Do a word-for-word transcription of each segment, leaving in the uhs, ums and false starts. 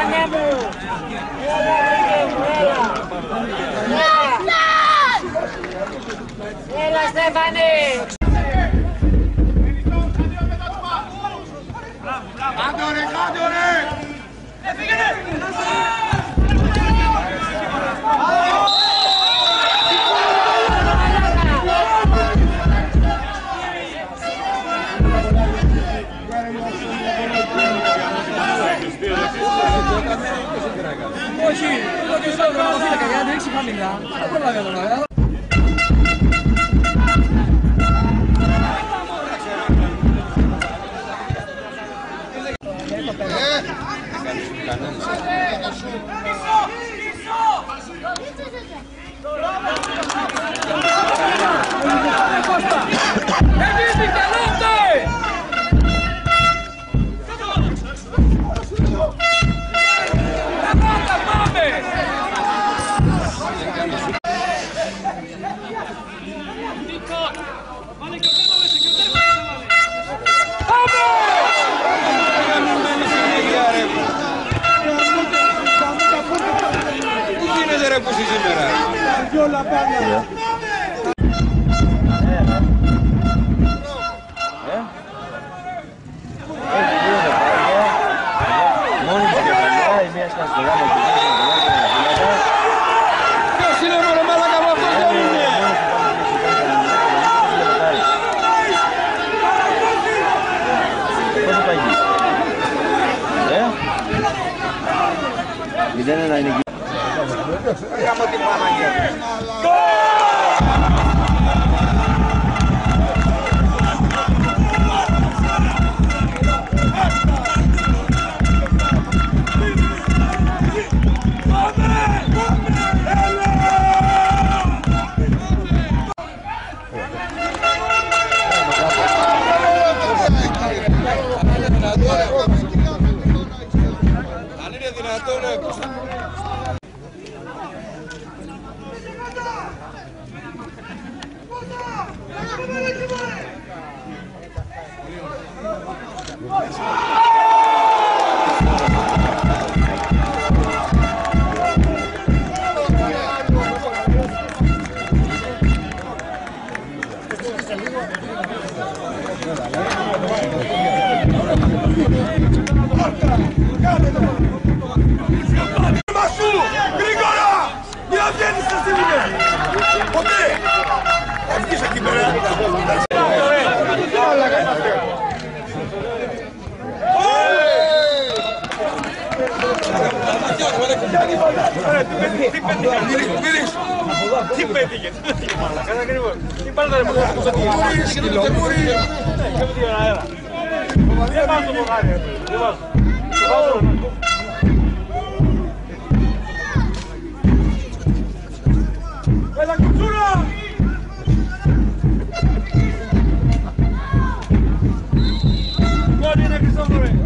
Στέφανε μου! Έλα, Ρίγε μου, έλα! Έλα, Στέφανε! Κάντο ρε, κάντο ρε! Έφυγε! Όχι, όχι στο γραμματοφύλακα, γιατί ρίξει χαμηλά. Δεν προλάβει εδώ πέρα. Δεν είναι να είναι εκεί. Από την Παναγία. Αν είναι δυνατόν, τι πέτυχε, τι πέτυχε μάλλα, κατά ακριβώς. Τι πάντα ρε μάλλα, τι πέτυχε. Τι πέτυχε, αέρα. Δεν βάζω το ποδάρι, δεν βάζω. Το βάζω. Έλα κουτσούρα! Κόνη είναι Χριστόφο ρε.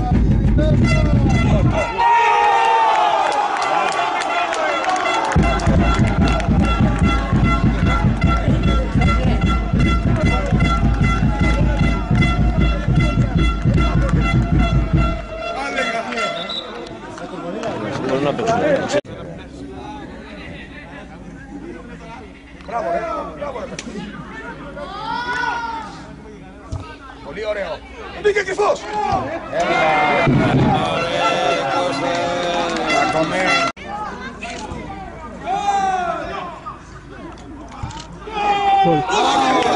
Μπράβο ρε, μπράβο ρε. Πολύ ωραίο. Μπήκε κρυφός. Ωραία,